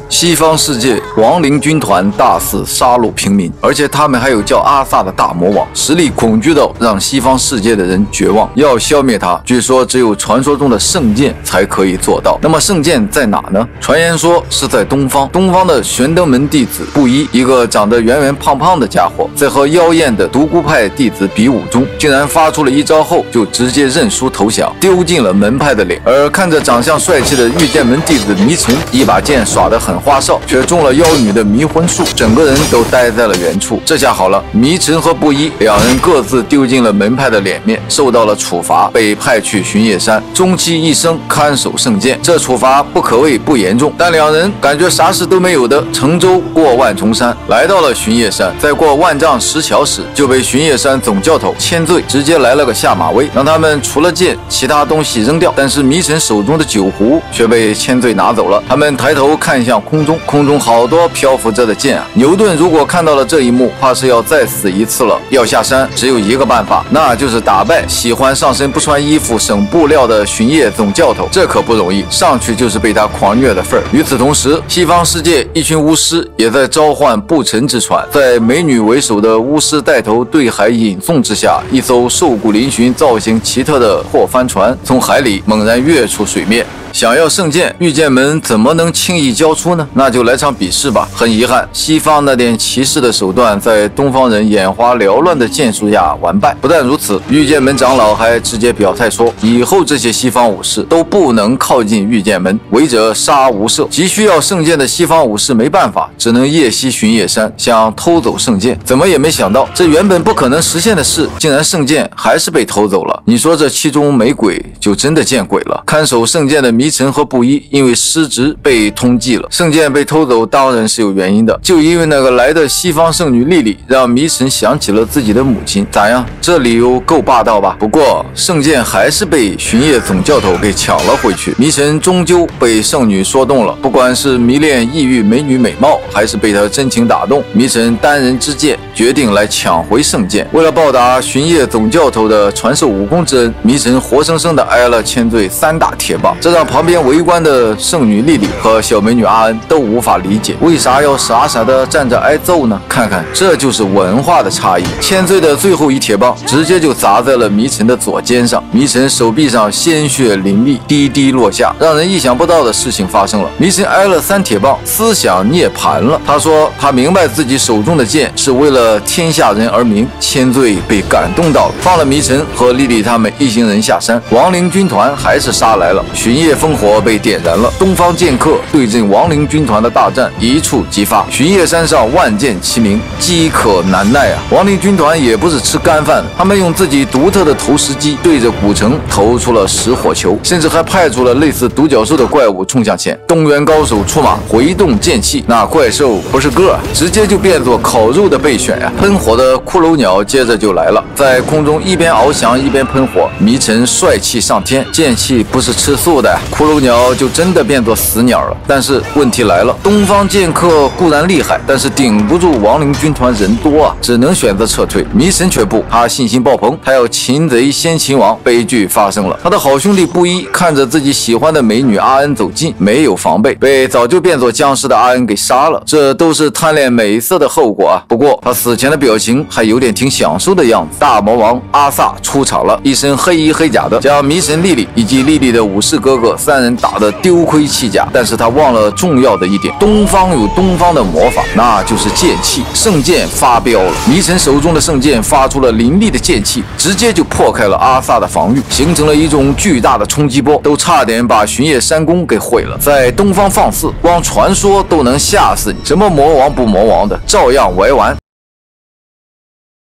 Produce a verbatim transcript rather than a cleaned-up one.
西方世界亡灵军团大肆杀戮平民，而且他们还有叫阿萨的大魔王，实力恐惧到让西方世界的人绝望。要消灭他，据说只有传说中的圣剑才可以做到。那么圣剑在哪呢？传言说是在东方，东方的玄登门弟子布衣，一个长得圆圆胖胖的家伙，在和妖艳的独孤派弟子比武中，竟然发出了一招后就直接认输投降，丢尽了门派的脸。而看着长相帅气的御剑门弟子迷尘，一把剑耍得很花哨，却中了妖女的迷魂术，整个人都呆在了原处。这下好了，迷尘和布衣两人各自丢尽了门派的脸面，受到了处罚，被派去巡夜山，终其一生看守圣剑。这处罚不可谓不严重，但两人感觉啥事都没有的，乘舟过万重山，来到了巡夜山。在过万丈石桥时，就被巡夜山总教头千罪直接来了个下马威，让他们除了剑，其他东西扔掉。但是迷尘手中的酒壶却被千罪拿走了。他们抬头看向空中，空中好多漂浮着的剑啊！牛顿如果看到了这一幕，怕是要再死一次了。要下山，只有一个办法，那就是打败喜欢上身不穿衣服省布料的巡夜总教头。这可不容易，上去就是被他狂虐的份儿。与此同时，西方世界一群巫师也在召唤不沉之船，在美女为首的巫师带头对海引送之下，一艘兽骨嶙峋、造型奇特的破帆船从海里猛然跃出水面。想要圣剑，御剑门怎么能轻易交出呢？那就来场比试吧。很遗憾，西方那点骑士的手段在东方人眼花缭乱的剑术下完败。不但如此，御剑门长老还直接表态说，以后这些西方武士都不能靠近御剑门，违者杀无赦。急需要圣剑的西方武士没办法，只能夜袭巡夜山，想偷走圣剑。怎么也没想到，这原本不可能实现的事，竟然圣剑还是被偷走了。你说这其中没鬼，就真的见鬼了。看守圣剑的迷尘和布衣因为失职被通缉了，圣剑被偷走当然是有原因的，就因为那个来的西方圣女莉莉，让迷尘想起了自己的母亲。咋样，这理由够霸道吧？不过圣剑还是被巡夜总教头给抢了回去，迷尘终究被圣女说动了，不管是迷恋异域美女美貌，还是被她真情打动，迷尘单人之剑决定来抢回圣剑。为了报答巡夜总教头的传授武功之恩，迷尘活生生的挨了千罪三大铁棒，这让旁边围观的圣女莉莉和小美女阿恩都无法理解，为啥要傻傻的站着挨揍呢？看看，这就是文化的差异。千罪的最后一铁棒直接就砸在了迷尘的左肩上，迷尘手臂上鲜血淋漓，滴滴落下。让人意想不到的事情发生了，迷尘挨了三铁棒，思想涅槃了。他说他明白自己手中的剑是为了天下人而鸣。千罪被感动到了，放了迷尘和莉莉他们一行人下山。亡灵军团还是杀来了，巡夜烽火被点燃了，东方剑客对阵亡灵军团的大战一触即发。巡夜山上万剑齐鸣，饥渴难耐啊！亡灵军团也不是吃干饭的，他们用自己独特的投石机对着古城投出了石火球，甚至还派出了类似独角兽的怪物冲向前。东原高手出马，回动剑气，那怪兽不是个，直接就变作烤肉的备选呀、啊！喷火的骷髅鸟接着就来了，在空中一边翱翔一边喷火，迷尘帅气上天，剑气不是吃素的呀！骷髅鸟就真的变作死鸟了。但是问题来了，东方剑客固然厉害，但是顶不住亡灵军团人多啊，只能选择撤退。迷尘却不，他信心爆棚，他要擒贼先擒王。悲剧发生了，他的好兄弟布衣看着自己喜欢的美女阿恩走近，没有防备，被早就变作僵尸的阿恩给杀了，这都是贪恋美色的后果啊。不过他死前的表情还有点挺享受的样子。大魔王阿萨出场了，一身黑衣黑甲的，将迷尘莉莉以及莉莉的武士哥哥三人打得丢盔弃甲。但是他忘了重要的一点，东方有东方的魔法，那就是剑气。圣剑发飙了，迷尘手中的圣剑发出了凌厉的剑气，直接就破开了阿萨的防御，形成了一种巨大的冲击波，都差点把巡夜山宫给毁了。在东方放肆，光传说都能吓死你，什么魔王不魔王的，照样玩完。